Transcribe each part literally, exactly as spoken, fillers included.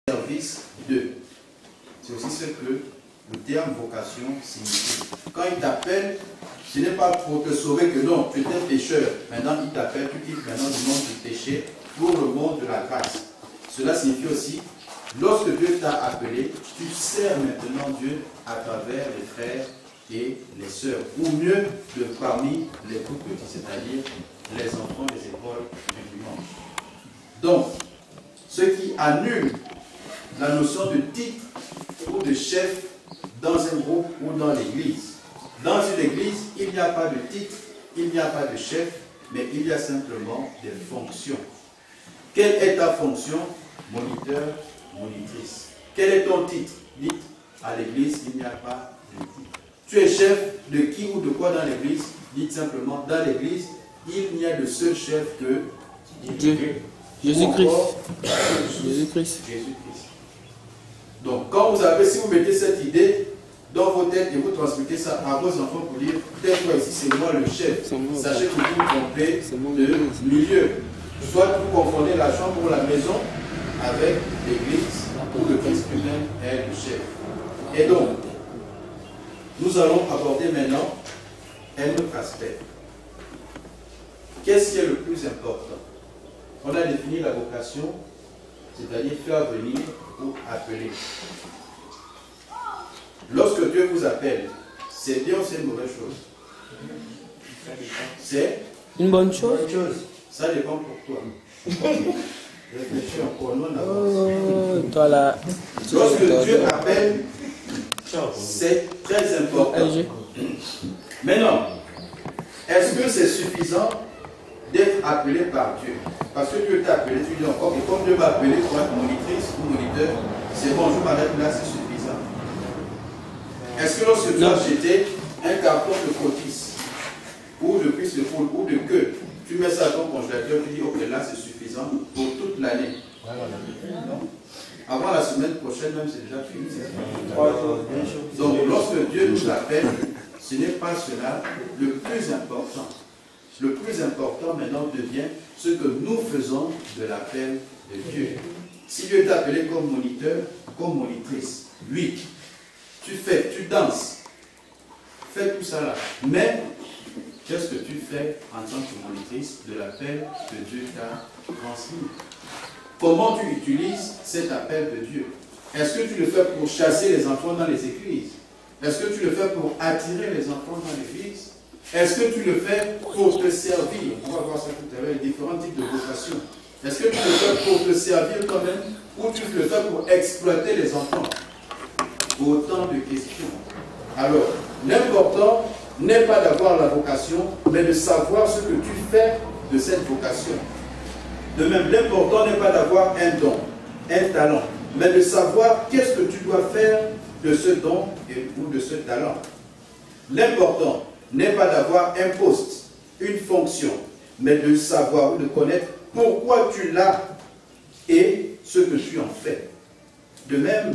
service de. C'est aussi ce que le terme vocation signifie. Quand il t'appelle, ce n'est pas pour te sauver que non, tu es un pécheur. Maintenant, il t'appelle, tu quittes maintenant le monde du péché pour le monde de la grâce. Cela signifie aussi, lorsque Dieu t'a appelé, tu sers maintenant Dieu à travers les frères et les sœurs, ou mieux, de parmi les tout petits, c'est-à-dire les enfants des écoles du dimanche. Donc, ce qui annule la notion de titre ou de chef dans un groupe ou dans l'église. Dans une église, il n'y a pas de titre, il n'y a pas de chef, mais il y a simplement des fonctions. Quelle est ta fonction? Moniteur, monitrice. Quel est ton titre? Dites, à l'église, il n'y a pas de titre. Tu es chef de qui ou de quoi dans l'église? Dites simplement, dans l'église, il n'y a de seul chef que Dieu. Jésus-Christ. Jésus-Christ. Jésus-Christ. Donc, quand vous avez, si vous mettez cette idée dans vos têtes et vous transmettez ça à vos enfants pour dire, telle fois ici, c'est moi le chef. Sachez que vous vous trompez de milieu. Soit vous confondez la chambre ou la maison avec l'église, où le Christ lui-même est le chef. Et donc, nous allons aborder maintenant un autre aspect. Qu'est-ce qui est le plus important? On a défini la vocation, c'est-à-dire faire venir ou appeler. Lorsque Dieu vous appelle, c'est bien ou c'est une mauvaise chose? C'est une bonne chose. Ça dépend pour toi. Réfléchis encore, non, oh, toi là. Lorsque Dieu appelle, c'est très important. Maintenant, est-ce que c'est suffisant d'être appelé par Dieu? Parce que Dieu t'a appelé, tu dis encore, et comme Dieu m'a appelé pour être monitrice ou moniteur, c'est bon, je m'arrête là, c'est suffisant. Est-ce que lorsque tu as jeté un carton de cotis, ou de cuisse de poule, ou de queue, tu mets ça à ton congélateur, tu dis, ok, là c'est suffisant pour toute l'année. Avant la semaine prochaine, même c'est déjà fini. Donc, lorsque Dieu nous appelle, ce n'est pas cela le plus important. Le plus important maintenant devient ce que nous faisons de l'appel de Dieu. Si Dieu t'a appelé comme moniteur, comme monitrice, oui, tu fais, tu danses, fais tout ça là. Mais, qu'est-ce que tu fais en tant que monitrice de l'appel que Dieu t'a transmis? Comment tu utilises cet appel de Dieu? Est-ce que tu le fais pour chasser les enfants dans les églises? Est-ce que tu le fais pour attirer les enfants dans l'église? Est-ce que tu le fais pour te servir? On va voir ça tout à l'heure, les différents types de vocations. Est-ce que tu le fais pour te servir toi-même ou tu le fais pour exploiter les enfants? Autant de questions. Alors, l'important n'est pas d'avoir la vocation, mais de savoir ce que tu fais de cette vocation. De même, l'important n'est pas d'avoir un don, un talent, mais de savoir qu'est-ce que tu dois faire de ce don et, ou de ce talent. L'important n'est pas d'avoir un poste, une fonction, mais de savoir ou de connaître pourquoi tu l'as et ce que tu en fais. De même,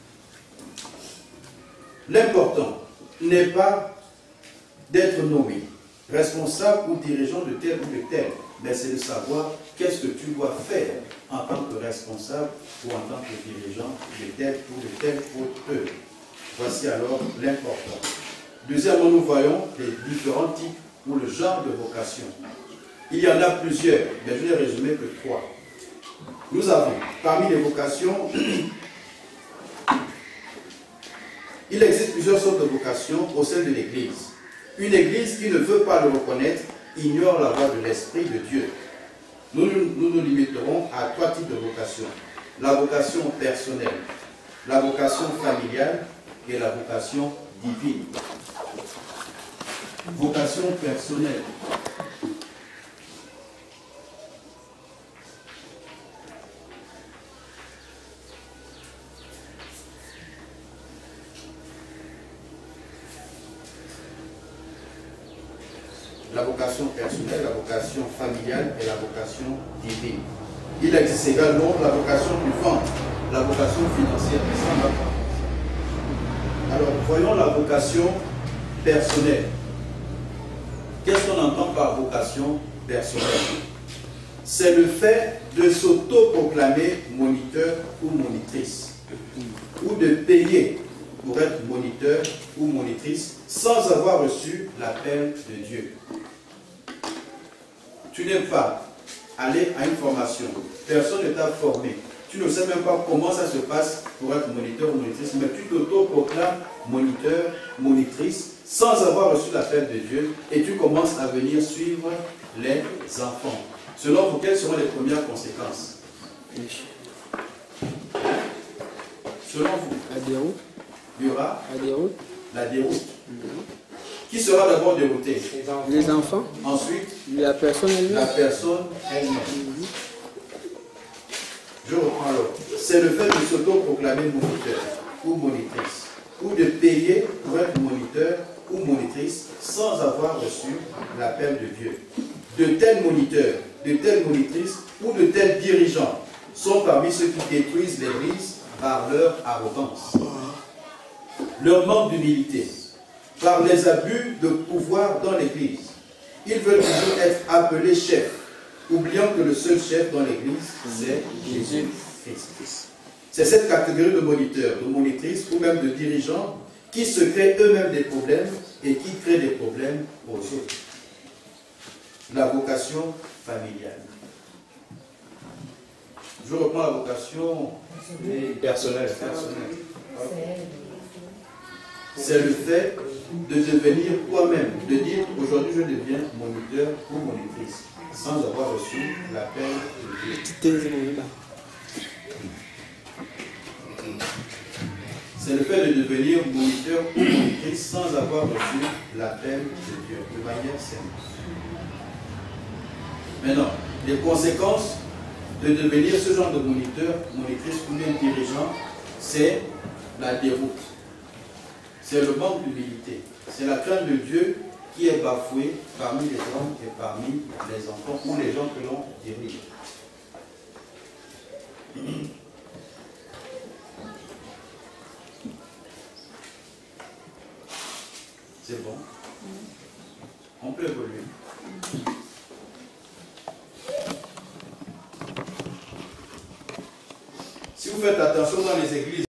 l'important n'est pas d'être nommé responsable ou dirigeant de tel ou de tel, mais c'est de savoir qu'est-ce que tu dois faire en tant que responsable ou en tant que dirigeant de tel ou de tel autre œuvre. Voici alors l'important. Deuxièmement, nous voyons les différents types ou le genre de vocation. Il y en a plusieurs, mais je n'ai résumé que trois. Nous avons, parmi les vocations, il existe plusieurs sortes de vocations au sein de l'Église. Une Église qui ne veut pas le reconnaître ignore la voix de l'Esprit de Dieu. Nous, nous nous limiterons à trois types de vocations. La vocation personnelle, la vocation familiale et la vocation divine. Vocation personnelle. La vocation personnelle, la vocation familiale et la vocation divine. Il existe également la vocation du ventre, la vocation financière. Alors, voyons la vocation personnelle. Qu'est-ce qu'on entend par vocation personnelle? C'est le fait de s'auto-proclamer moniteur ou monitrice, ou de payer pour être moniteur ou monitrice sans avoir reçu l'appel de Dieu. Tu n'es pas allé à une formation, personne ne t'a formé, tu ne sais même pas comment ça se passe pour être moniteur ou monitrice, mais tu t'auto-proclames moniteur, monitrice sans avoir reçu l'appel de Dieu et tu commences à venir suivre les enfants. Selon vous, quelles seront les premières conséquences? Selon vous, La déroute. il y aura La déroute. la déroute. Mm-hmm. Qui sera d'abord dérouté? Les enfants. Ensuite, la personne elle-même. La personne elle-même. Mm-hmm. Je reprends alors. C'est le fait de s'auto-proclamer moniteur ou monitrice, ou de payer pour être moniteur ou monitrice sans avoir reçu l'appel de Dieu. De tels moniteurs, de telles monitrices ou de tels dirigeants sont parmi ceux qui détruisent l'Église par leur arrogance, leur manque d'humilité, par les abus de pouvoir dans l'Église. Ils veulent toujours être appelés chefs, oubliant que le seul chef dans l'Église, c'est Jésus-Christ. C'est cette catégorie de moniteurs, de monitrices ou même de dirigeants qui se créent eux-mêmes des problèmes et qui créent des problèmes aux autres. La vocation familiale. Je reprends la vocation personnelle. personnelle. C'est le fait de devenir toi-même, de dire aujourd'hui je deviens moniteur ou monitrice, sans avoir reçu l'appel de Dieu. C'est le fait de devenir moniteur ou monitrice sans avoir reçu l'appel de Dieu, de manière simple. Maintenant, les conséquences de devenir ce genre de moniteur, monitrice ou même dirigeant, c'est la déroute. C'est le manque d'humilité. C'est la crainte de Dieu qui est bafouée parmi les hommes et parmi les enfants ou les gens que l'on dirige. C'est bon. On peut évoluer. Si vous faites attention dans les églises,